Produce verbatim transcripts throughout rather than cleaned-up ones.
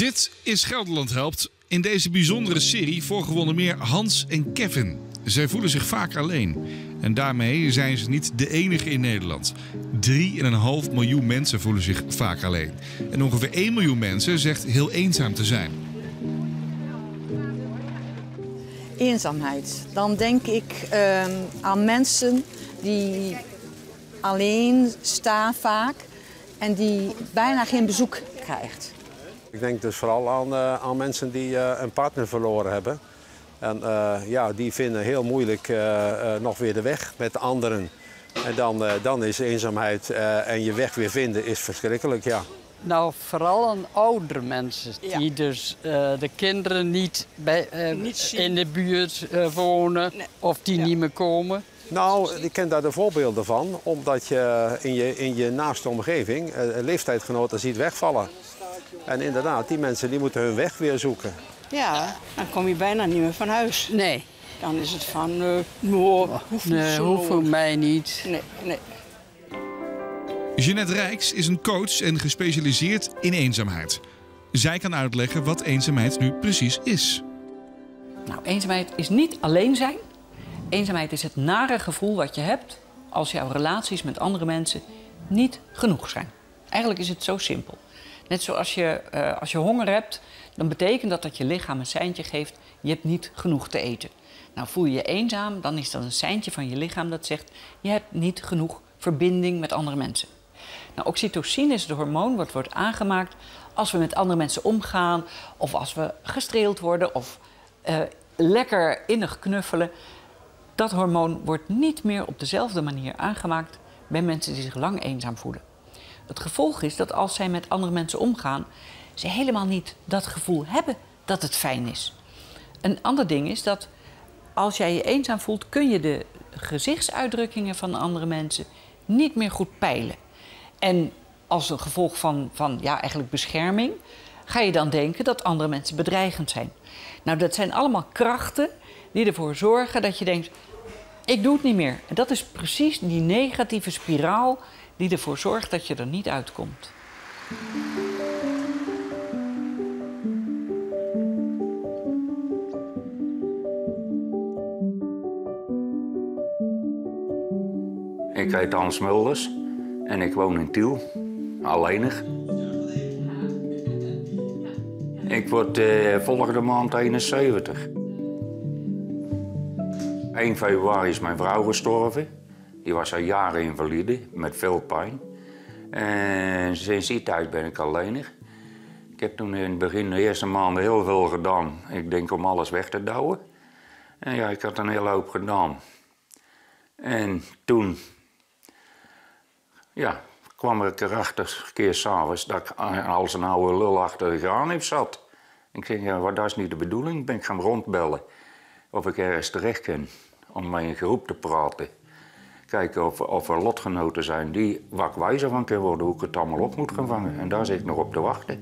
Dit is Gelderland Helpt. In deze bijzondere serie volgen we onder meer Hans en Kevin. Zij voelen zich vaak alleen. En daarmee zijn ze niet de enige in Nederland. drie komma vijf miljoen mensen voelen zich vaak alleen. En ongeveer één miljoen mensen zegt heel eenzaam te zijn. Eenzaamheid. Dan denk ik uh, aan mensen die alleen staan vaak en die bijna geen bezoek krijgt. Ik denk dus vooral aan, uh, aan mensen die uh, een partner verloren hebben. En uh, ja, die vinden heel moeilijk uh, uh, nog weer de weg met anderen. En dan, uh, dan is eenzaamheid uh, en je weg weer vinden is verschrikkelijk, ja. Nou, vooral aan oudere mensen die ja. dus uh, de kinderen niet, bij, uh, niet in de buurt uh, wonen nee. of die ja. niet meer komen. Nou, ik ken daar de voorbeelden van, omdat je in je, in je naaste omgeving uh, leeftijdsgenoten ziet wegvallen. En inderdaad, die mensen die moeten hun weg weer zoeken. Ja, dan kom je bijna niet meer van huis. Nee. Dan is het van, uh, no, hoeft niet nee, zo. hoeft voor mij niet. Nee, nee. Jeanette Rijks is een coach en gespecialiseerd in eenzaamheid. Zij kan uitleggen wat eenzaamheid nu precies is. Nou, eenzaamheid is niet alleen zijn. Eenzaamheid is het nare gevoel wat je hebt als jouw relaties met andere mensen niet genoeg zijn. Eigenlijk is het zo simpel. Net zoals je, uh, als je honger hebt, dan betekent dat dat je lichaam een seintje geeft, je hebt niet genoeg te eten. Nou, voel je je eenzaam, dan is dat een seintje van je lichaam dat zegt, je hebt niet genoeg verbinding met andere mensen. Nou, oxytocine is het hormoon wat wordt aangemaakt als we met andere mensen omgaan, of als we gestreeld worden, of uh, lekker innig knuffelen. Dat hormoon wordt niet meer op dezelfde manier aangemaakt bij mensen die zich lang eenzaam voelen. Het gevolg is dat als zij met andere mensen omgaan, ze helemaal niet dat gevoel hebben dat het fijn is. Een ander ding is dat als jij je eenzaam voelt, kun je de gezichtsuitdrukkingen van andere mensen niet meer goed peilen. En als een gevolg van, van ja, eigenlijk bescherming, ga je dan denken dat andere mensen bedreigend zijn. Nou, dat zijn allemaal krachten die ervoor zorgen dat je denkt, ik doe het niet meer. En dat is precies die negatieve spiraal die ervoor zorgt dat je er niet uitkomt. Ik heet Hans Mulders en ik woon in Tiel, alleenig. Ik word uh, volgende maand eenenzeventig. één februari is mijn vrouw gestorven. Die was al jaren invalide, met veel pijn. En sinds die tijd ben ik alleenig. Ik heb toen in het begin de eerste maanden heel veel gedaan. Ik denk om alles weg te douwen. En ja, ik had een hele hoop gedaan. En toen ja, kwam ik erachter, een keer s'avonds, dat ik als een oude lul achter de graanhef zat. Ik zeg, ja, dat is niet de bedoeling. Ik ben gaan rondbellen of ik ergens terecht kan om met een groep te praten. Kijken of, of er lotgenoten zijn die wat wijzer van kunnen worden, hoe ik het allemaal op moet gaan vangen. En daar zit ik nog op te wachten.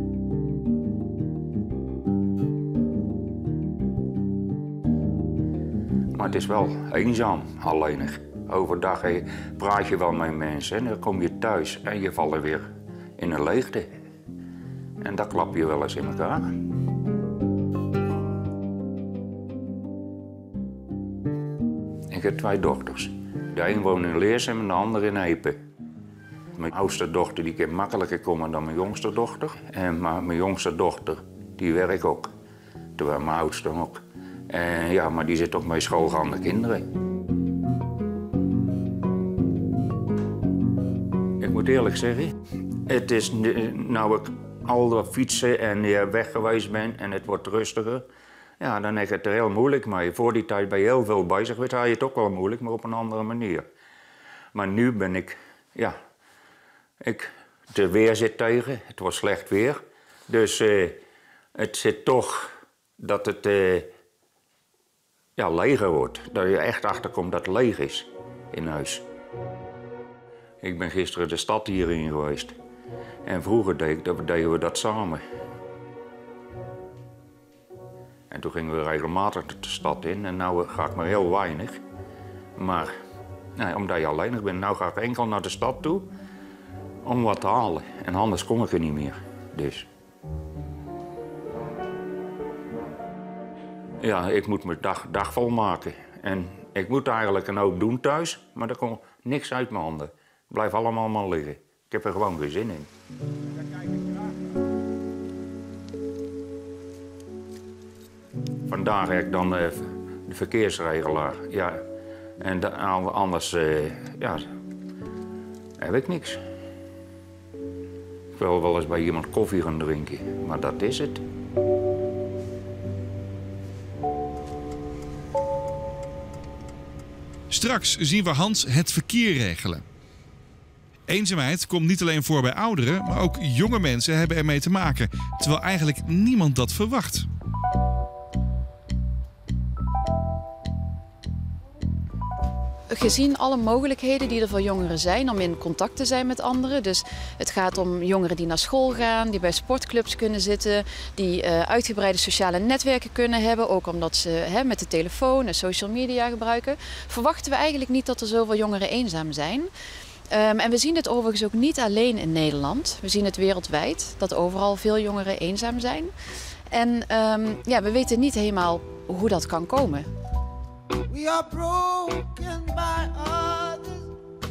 Maar het is wel eenzaam, alleenig. Overdag praat je wel met mensen en dan kom je thuis en je valt weer in een leegte. En dat klap je wel eens in elkaar. Ik heb twee dochters. De een woont in Leersum en de andere in Epe. Mijn oudste dochter die kan makkelijker komen dan mijn jongste dochter. En maar mijn jongste dochter die werkt ook. Terwijl mijn oudste ook. En ja, maar die zit ook bij schoolgaande kinderen. Ik moet eerlijk zeggen, het is nou ik al dat fietsen en weg geweest ben en het wordt rustiger. Ja, dan heb ik het er heel moeilijk mee. Voor die tijd ben je heel veel bezig, weet je, had je het ook wel moeilijk, maar op een andere manier. Maar nu ben ik, ja, ik, de weer zit tegen, het was slecht weer. Dus uh, het zit toch dat het uh, ja, leger wordt. Dat je echt achterkomt dat het leeg is in huis. Ik ben gisteren de stad hierin geweest. En vroeger deed ik, deden we dat samen. En toen gingen we regelmatig de stad in en nu ga ik maar heel weinig. Maar nee, omdat je alleenig bent, nu ga ik enkel naar de stad toe om wat te halen. En anders kom ik er niet meer. Dus. ja, ik moet mijn dag, dag vol maken. En ik moet eigenlijk een hoop doen thuis, maar er komt niks uit mijn handen. Het blijft allemaal maar liggen. Ik heb er gewoon geen zin in. Vandaag heb ik dan uh, de verkeersregelaar. Ja. En de, anders uh, ja, heb ik niks. Ik wil wel eens bij iemand koffie gaan drinken, maar dat is het. Straks zien we Hans het verkeer regelen. Eenzaamheid komt niet alleen voor bij ouderen, maar ook jonge mensen hebben ermee te maken. Terwijl eigenlijk niemand dat verwacht. Gezien alle mogelijkheden die er voor jongeren zijn om in contact te zijn met anderen. Dus het gaat om jongeren die naar school gaan, die bij sportclubs kunnen zitten, die uh, uitgebreide sociale netwerken kunnen hebben. Ook omdat ze hè, met de telefoon en social media gebruiken. Verwachten we eigenlijk niet dat er zoveel jongeren eenzaam zijn. Um, en we zien het overigens ook niet alleen in Nederland. We zien het wereldwijd, dat overal veel jongeren eenzaam zijn. En um, ja, we weten niet helemaal hoe dat kan komen. We are broken by others.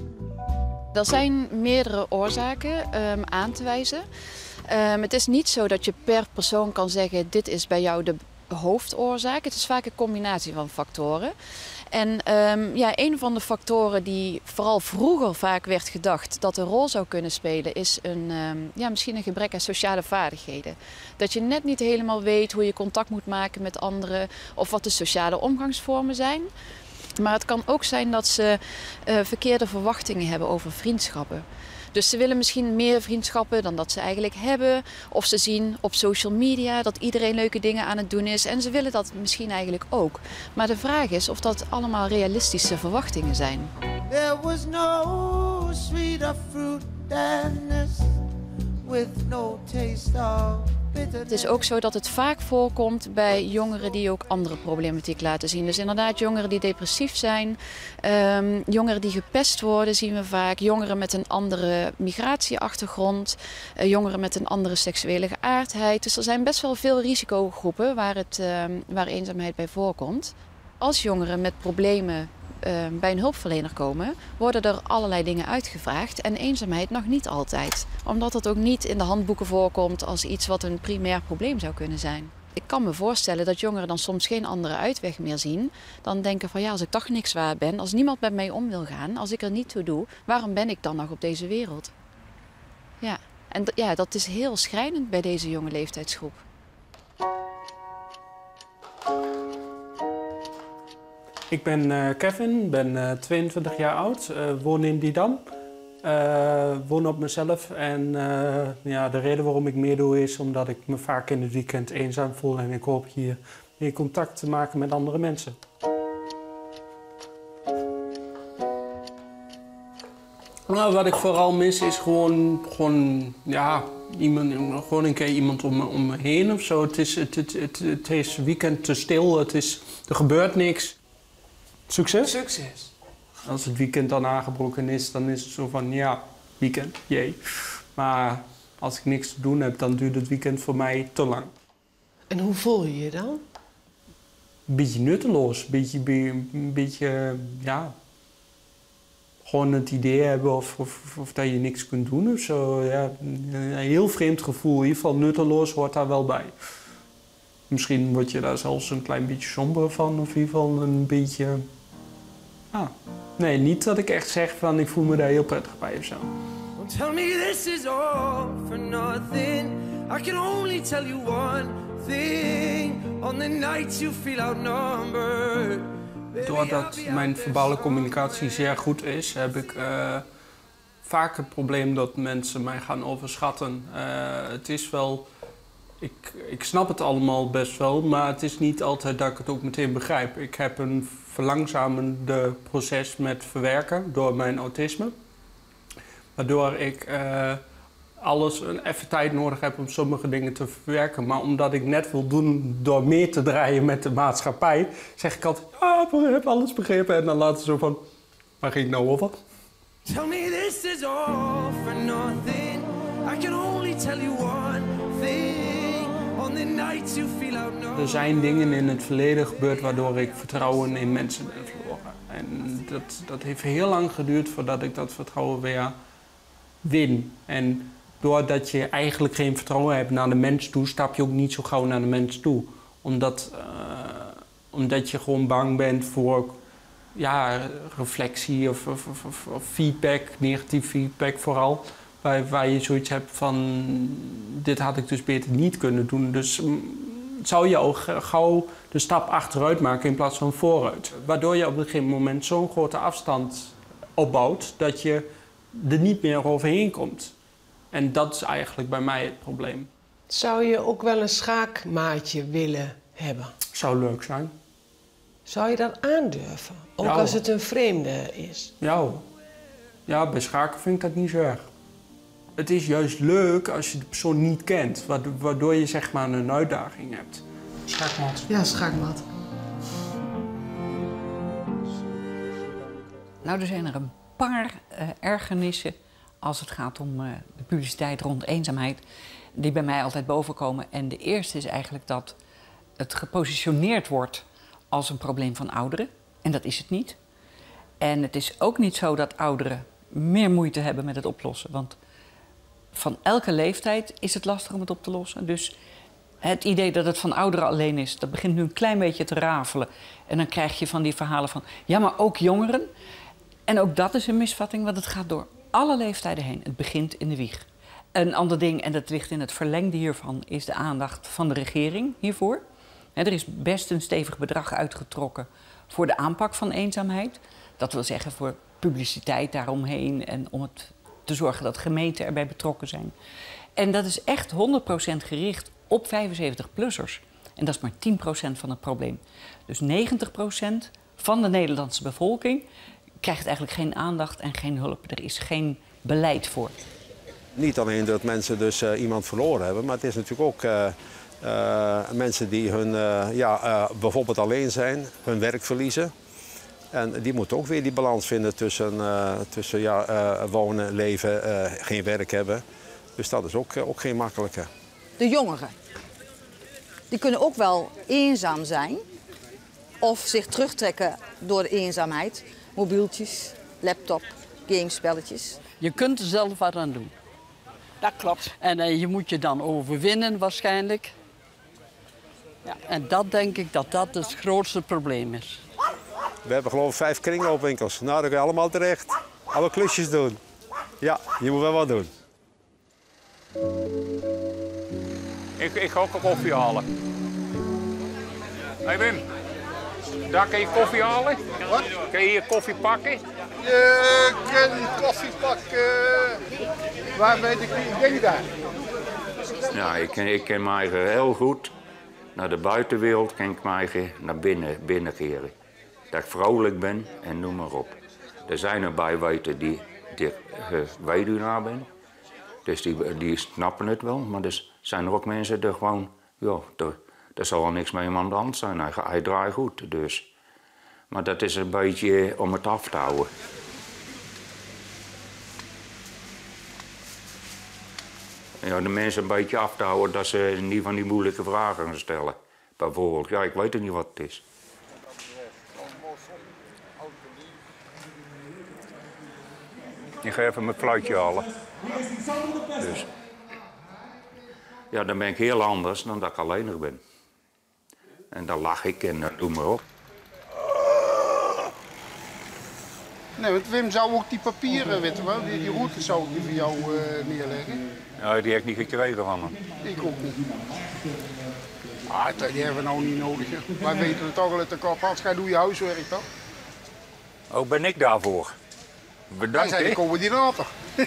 Er zijn meerdere oorzaken um, aan te wijzen. Um, het is niet zo dat je per persoon kan zeggen, dit is bij jou de hoofdoorzaak. Het is vaak een combinatie van factoren. En um, ja, een van de factoren die vooral vroeger vaak werd gedacht dat een rol zou kunnen spelen, is een, um, ja, misschien een gebrek aan sociale vaardigheden. Dat je net niet helemaal weet hoe je contact moet maken met anderen of wat de sociale omgangsvormen zijn. Maar het kan ook zijn dat ze uh, verkeerde verwachtingen hebben over vriendschappen. Dus ze willen misschien meer vriendschappen dan dat ze eigenlijk hebben. Of ze zien op social media dat iedereen leuke dingen aan het doen is. En ze willen dat misschien eigenlijk ook. Maar de vraag is of dat allemaal realistische verwachtingen zijn. There was no sweeter fruit than this, with no taste of bitterness. Het is ook zo dat het vaak voorkomt bij jongeren die ook andere problematiek laten zien. Dus inderdaad jongeren die depressief zijn, um, jongeren die gepest worden zien we vaak. Jongeren met een andere migratieachtergrond, uh, jongeren met een andere seksuele geaardheid. Dus er zijn best wel veel risicogroepen waar, het, um, waar eenzaamheid bij voorkomt. Als jongeren met problemen uh, bij een hulpverlener komen, worden er allerlei dingen uitgevraagd en eenzaamheid nog niet altijd. Omdat het ook niet in de handboeken voorkomt als iets wat een primair probleem zou kunnen zijn. Ik kan me voorstellen dat jongeren dan soms geen andere uitweg meer zien dan denken van ja, als ik toch niks waard ben, als niemand met mij om wil gaan, als ik er niet toe doe, waarom ben ik dan nog op deze wereld? Ja, en d- ja, dat is heel schrijnend bij deze jonge leeftijdsgroep. Ik ben uh, Kevin, ben uh, tweeëntwintig jaar oud, uh, woon in Didam. Uh, woon op mezelf en uh, ja, de reden waarom ik meedoe is omdat ik me vaak in het weekend eenzaam voel en ik hoop hier meer contact te maken met andere mensen. Nou, wat ik vooral mis is gewoon, gewoon, ja, iemand, gewoon een keer iemand om, om me heen of zo. Het is, het, het, het, het is weekend te stil, het is, er gebeurt niks. Succes? Succes. Als het weekend dan aangebroken is, dan is het zo van, ja, weekend, jee. Maar als ik niks te doen heb, dan duurt het weekend voor mij te lang. En hoe voel je je dan? Een beetje nutteloos, een beetje, een beetje, ja... Gewoon het idee hebben of, of, of dat je niks kunt doen of zo. Ja, een heel vreemd gevoel, in ieder geval nutteloos hoort daar wel bij. Misschien word je daar zelfs een klein beetje somber van, of in ieder geval een beetje... Ah. Nee, niet dat ik echt zeg van ik voel me daar heel prettig bij of zo. Tell me this is all for nothing. I can only tell you one thing. On the nights you feel outnumbered. Doordat mijn verbale communicatie zeer goed is, heb ik uh, vaak het probleem dat mensen mij gaan overschatten. Uh, het is wel... Ik, ik snap het allemaal best wel, maar het is niet altijd dat ik het ook meteen begrijp. Ik heb een verlangzamende proces met verwerken door mijn autisme. Waardoor ik uh, alles een even tijd nodig heb om sommige dingen te verwerken. Maar omdat ik net wil doen door meer te draaien met de maatschappij, zeg ik altijd, ah, ik heb alles begrepen. En dan laten ze zo van, waar ging ik nou over? Tell me this is all for nothing. I can only tell you one thing. Er zijn dingen in het verleden gebeurd waardoor ik vertrouwen in mensen ben verloren. En dat, dat heeft heel lang geduurd voordat ik dat vertrouwen weer win. En doordat je eigenlijk geen vertrouwen hebt naar de mens toe, stap je ook niet zo gauw naar de mens toe. Omdat, uh, omdat je gewoon bang bent voor ja, reflectie of, of, of, of feedback, negatief feedback vooral. Waar, waar je zoiets hebt van, dit had ik dus beter niet kunnen doen. Dus zou je ook gauw de stap achteruit maken in plaats van vooruit. Waardoor je op een gegeven moment zo'n grote afstand opbouwt dat je er niet meer overheen komt. En dat is eigenlijk bij mij het probleem. Zou je ook wel een schaakmaatje willen hebben? Zou leuk zijn. Zou je dat aandurven? Ook ja, als het een vreemde is? Ja, ja, bij schaken vind ik dat niet zo erg. Het is juist leuk als je de persoon niet kent, waardoor je zeg maar een uitdaging hebt. Schaakmat. Ja, schaakmat. Nou, er zijn er een paar uh, ergernissen als het gaat om uh, de publiciteit rond eenzaamheid, die bij mij altijd bovenkomen. En de eerste is eigenlijk dat het gepositioneerd wordt als een probleem van ouderen. En dat is het niet. En het is ook niet zo dat ouderen meer moeite hebben met het oplossen. Want van elke leeftijd is het lastig om het op te lossen. Dus het idee dat het van ouderen alleen is, dat begint nu een klein beetje te rafelen. En dan krijg je van die verhalen van, ja, maar ook jongeren. En ook dat is een misvatting, want het gaat door alle leeftijden heen. Het begint in de wieg. Een ander ding, en dat ligt in het verlengde hiervan, is de aandacht van de regering hiervoor. He, er is best een stevig bedrag uitgetrokken voor de aanpak van eenzaamheid. Dat wil zeggen voor publiciteit daaromheen en om het te zorgen dat gemeenten erbij betrokken zijn. En dat is echt honderd procent gericht op vijfenzeventig-plussers. En dat is maar tien procent van het probleem. Dus negentig procent van de Nederlandse bevolking krijgt eigenlijk geen aandacht en geen hulp. Er is geen beleid voor. Niet alleen dat mensen dus uh, iemand verloren hebben, maar het is natuurlijk ook uh, uh, mensen die hun, uh, ja, uh, bijvoorbeeld alleen zijn, hun werk verliezen. En die moeten ook weer die balans vinden tussen, uh, tussen ja, uh, wonen, leven, uh, geen werk hebben. Dus dat is ook, uh, ook geen makkelijke. De jongeren, die kunnen ook wel eenzaam zijn of zich terugtrekken door de eenzaamheid. Mobieltjes, laptop, gamespelletjes. Je kunt er zelf wat aan doen. Dat klopt. En uh, je moet je dan overwinnen waarschijnlijk. Ja, en dat denk ik dat dat het grootste probleem is. We hebben geloof ik vijf kringloopwinkels. Nou, daar kun je allemaal terecht. Alle klusjes doen. Ja, je moet wel wat doen. Ik, ik ga ook een koffie halen. Hé hey Wim, daar kan je koffie halen? Wat? Kun je hier koffie pakken? Je kunt koffie pakken. Waar weet ik niet? Denk je daar? Ja, ik ken, ik ken mij heel goed. Naar de buitenwereld kan ik mij naar binnen, binnen keren. Dat ik vrolijk ben en noem maar op. Er zijn er bij weten die, die uh, weduwnaar ben. Dus die, die snappen het wel. Maar er zijn er ook mensen die gewoon, ja, er, er zal wel niks mee aan de hand zijn. Hij, hij draait goed, dus. Maar dat is een beetje om het af te houden. Ja, de mensen een beetje af te houden dat ze niet van die moeilijke vragen gaan stellen. Bijvoorbeeld, ja, ik weet er niet wat het is. Ik ga even mijn fluitje halen. Dus. Ja, dan ben ik heel anders dan dat ik alleenig ben. En dan lach ik en uh, doe maar op. Nee, want Wim zou ook die papieren, weet je wel, die, die route zou ik die voor jou uh, neerleggen. Ja, die heb ik niet gekregen van hem. Ik ook niet. Ah, die hebben we nou niet nodig. Hè. Wij weten het toch al uit de kop. Als jij doet je huiswerk toch? Oh, ben ik daarvoor? Bedankt, hè? Hij komen die later.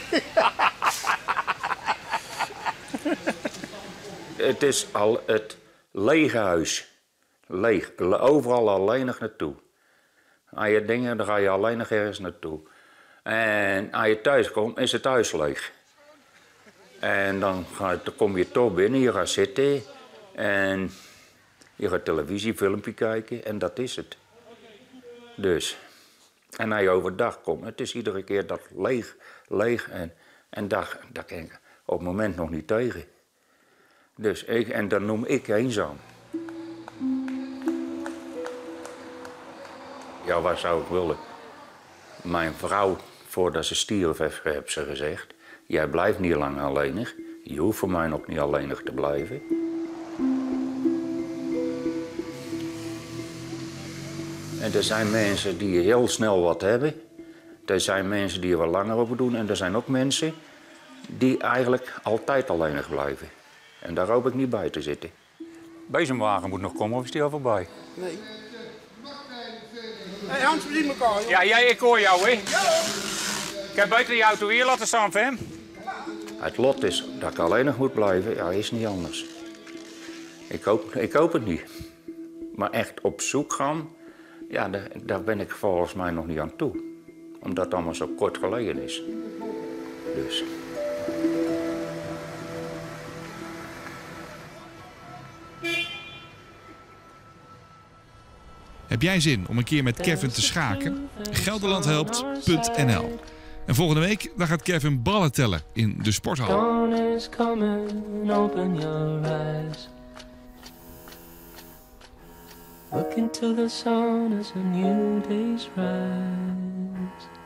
Het is al het lege huis. Leeg. Overal alleenig naartoe. Als je dingen, dan ga je alleenig ergens naartoe. En als je thuis komt, is het huis leeg. En dan, ga je, dan kom je toch binnen, je gaat zitten. En je gaat televisie, filmpje kijken en dat is het. Dus. En als je overdag komt, het is iedere keer dat leeg, leeg. En, en dat, dat kan ik op het moment nog niet tegen. Dus ik, en dat noem ik eenzaam. Ja, wat zou ik willen? Mijn vrouw, voordat ze stierf, heeft, heeft ze gezegd... jij blijft niet lang alleenig. Je hoeft voor mij nog niet alleenig te blijven. En er zijn mensen die heel snel wat hebben. Er zijn mensen die er wat langer over doen. En er zijn ook mensen die eigenlijk altijd alleenig blijven. En daar hoop ik niet bij te zitten. Bezemwagen moet nog komen, of is die al voorbij? Nee. Hé hey Hans, we zien elkaar, joh. Ja, jij, ik hoor jou, hè? Ik heb buiten die auto hier laten staan, Fem. Het lot is dat ik alleenig moet blijven, ja, is niet anders. Ik hoop, ik hoop het niet. Maar echt op zoek gaan, ja, daar, daar ben ik volgens mij nog niet aan toe. Omdat het allemaal zo kort geleden is. Dus. Heb jij zin om een keer met Kevin te schaken? gelderlandhelpt punt n l. En volgende week dan gaat Kevin ballen tellen in de sporthal. Look into the sun as a new day's rise.